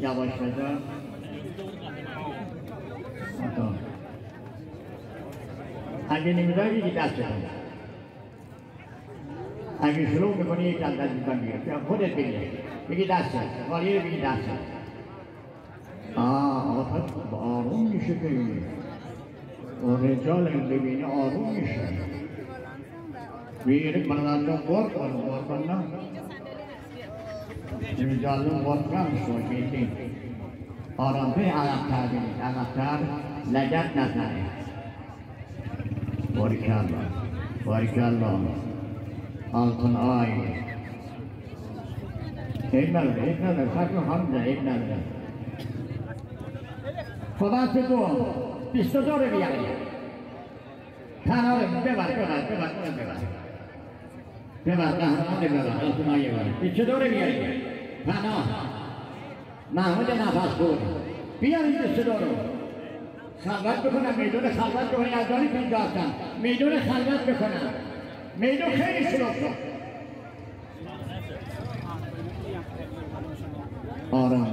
یواش بذار اگه نمیداری بگی دست بزن اگه شروع میکنی یک از دستیزن بگیر خودت بگی دست خالی رو بگی دست آقا با آروم میشه که و رجال ببینه آروم میشه بیرک منادان بار کن نه رجالون بار کن شد بیتین آرام به عقبتر بینید عقبتر لگت نزنه باریکالله آلتون آی عیب نداره خطر حمزه عیب نداره خدا سکو 22 رو بیاری تنها رو ببر قهرمان ببر آلتون آیه بره 22 رو بیاری پناه محمود نفس بود بیاری 22 رو خلوت بکنم میدون خلوت بکنم از داری پیدا هستم میدون خلوت بکنم میدون خیلی شروع شد آرام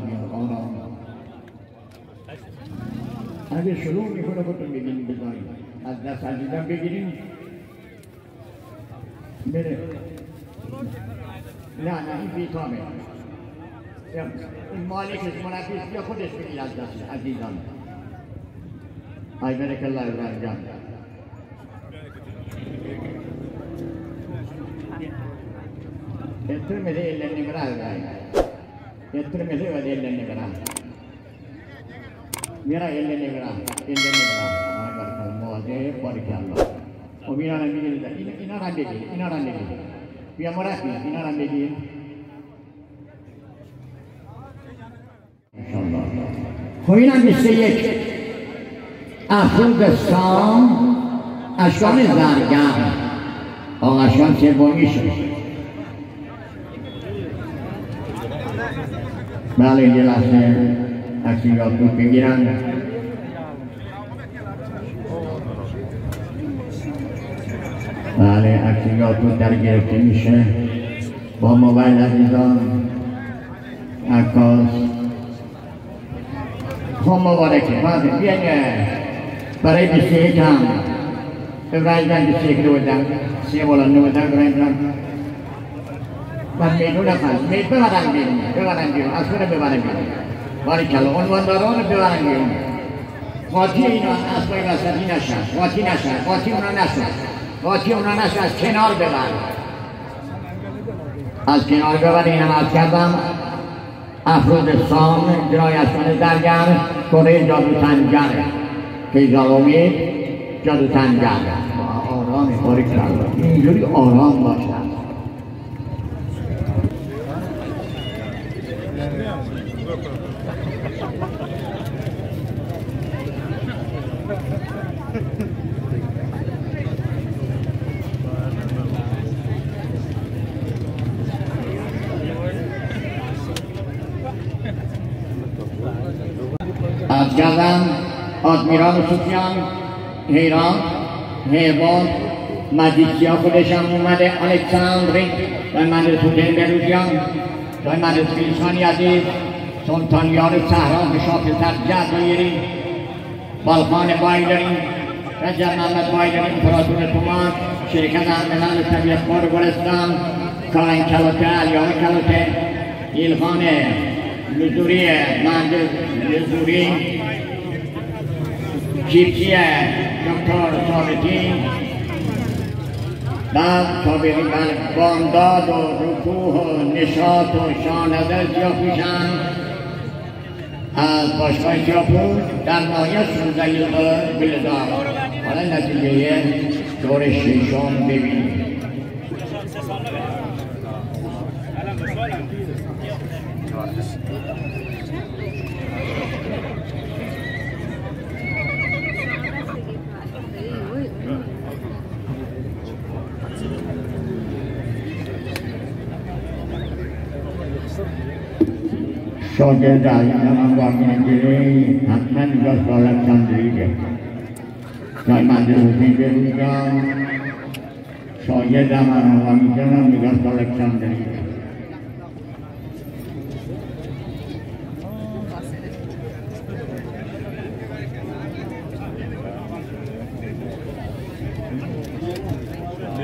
اگه شروع میکنه بودم بگیریم بذاریم از دست عزیزم بگیریم بره نه این بیتامه این مالکش مربیست یا خودش بگیر از دست عزیزم ای برک الله برگزار Ettirmedi ellerini bırak. Ettirmedi ve ellerini bırak. Mira ellerini bırak. Ellerini bırak. Ay bakalım muazzez barikallah. O minaran begin. İnaran begin. Biya murafi inaran begin. İnşallah. Koyuna müsteyek. Afrodistan aşkan zargar. O aşkan sebomiş. Bale jelasnya aksi waktu pinggiran bale aksi waktu target miشه با موبایل عزیزان عکاس خب مبارکه بیاین برای 21 هم ابراهیم 21 رو بدم 3 بولان رو بدم ابراهیم من میدون خواست ببرن بیرون اسطوره ببرن بیرون باریکالله عنوانداران ببرن بیرون قاطی اینا اسبای وسطی نشن قاطی اونا نشن از کنار ببر از کنار ببر اینم از کردم افرودستان جنای اشکان درگر کره جادو تنگر فیضال امید جادو تنگر آرام باریکالله اینجوری آرام باشن از کردم آدمیران صوفیان ایران هیوان مجیسیا خودش هم اومده الکساندری دای مدرسه بروزیان دای مدرسه انسانی عزیز سلطانیار صحرا بشاف سرجد میریم بالخان بایی داریم رجب محمد بایی داریم امپراتور تومان شرکت ملل طبیعت بار گلستان کلاین کلاته علیان کلاته ایلخان نزوری مهندس نزوری چیپچی دکتر ثابتی بعد تابعی بامداد و رکوه و نژاد و شانزده سیاپوشن از باشگاه سیاپوش در ناحیه 16 گلستان حالا نتیجه دور ششم ببینید شاگرد من با میانگیری حتما نگاه سالت چندریگه جای مدرسه بروزم شاگرد من با میانگیرم نگاه سالت چندریگه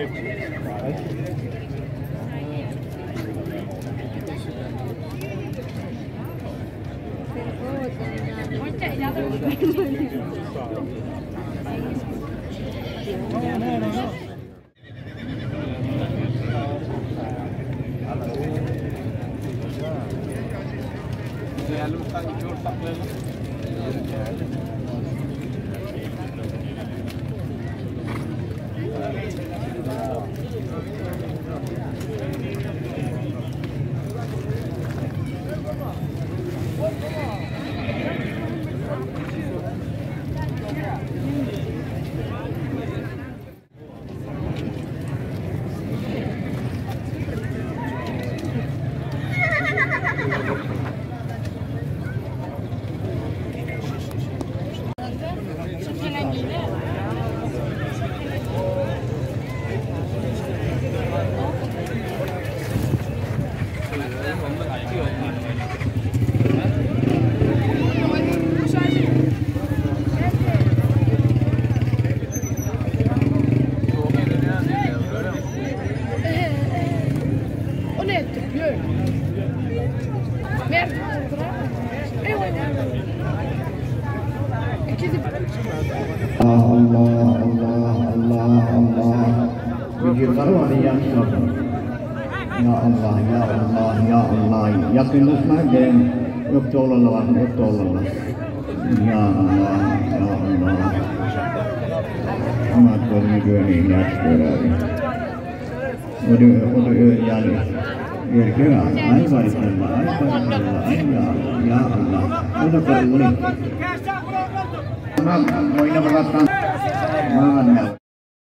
Yakınız nerede? Yok dolarlar, yok dolarlar. Ya Allah, ya Allah. Ama kolunu görmeyin, yaş görüyorum. O da öyle yani. Görüyor ya, ay var Allah, ay var Allah, ay ya Allah. O da kolunu. Tamam, oyuna bıraktan. Aman.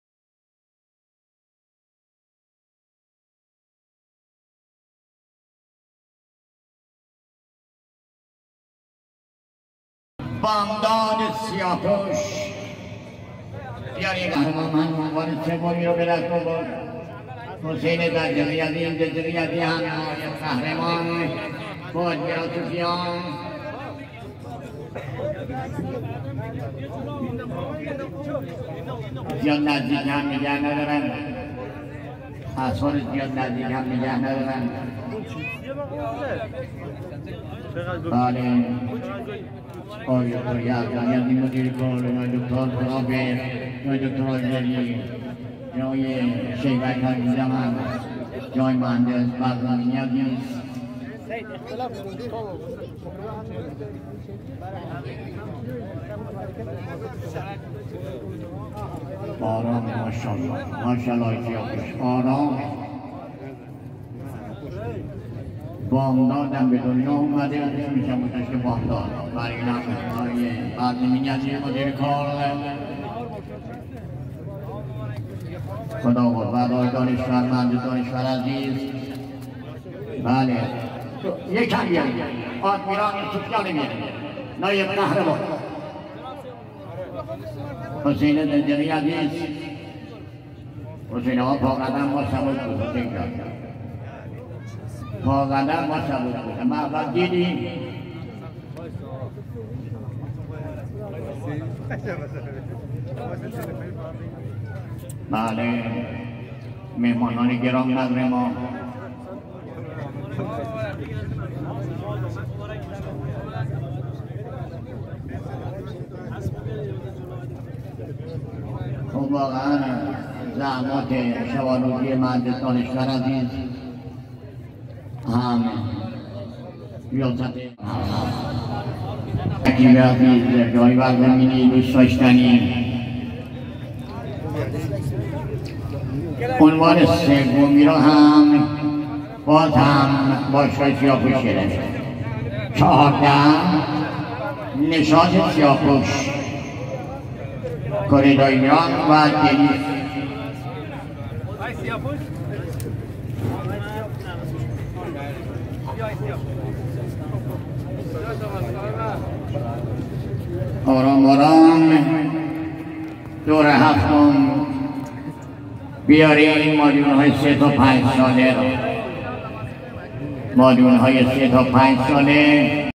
بامداد سیاه‌پوش بیاری قهرمان عنوان سومی رو به دست آورد. حسین جزریتی هم قهرمان بود میرا صوفیان. زیاد نزدیک هم نگه ندارن، اصفار زیاد نزدیک هم نگه ندارن. بله آقای یزدانی مدیر کار، دکتر قابت، دکتر آزری، جای شیبک زمان، جای مهندس برزآن عزیز. آرام ماشاءالله، ماشاءالله سیاه‌پوش آرام. بامدادم به دنیا اومده، میشه متشکر بامداد. برای نمایش‌های برنامه‌ای از مدیر کار خداوند برای دانشورمند دانشور عزیز. بله یکم بیارید آدمیران صوفیان بیارید نایب قهرمان حسین زنجانی عزیز. حسین آقا پا قدم ما سبود بود. حسین جان پا قدم ما سبود بود. ما اول دیدیم بله مهمانان گرام نظر ما خب واقعا زحمات شوانوزی مهندس دانشور عزیز هم ریاست عجیب عزیز جای برزمینی دوست داشتنی. عنوان سومی را هم باز هم باشگاه سیاه‌پوش گرفت. 14 نژاد سیاه‌پوش کره ایران و دنیس. آرام آرام دور هفتم بیاریم مادیون‌های 3 تا 5 ساله را. مادیون‌های 3 تا 5 ساله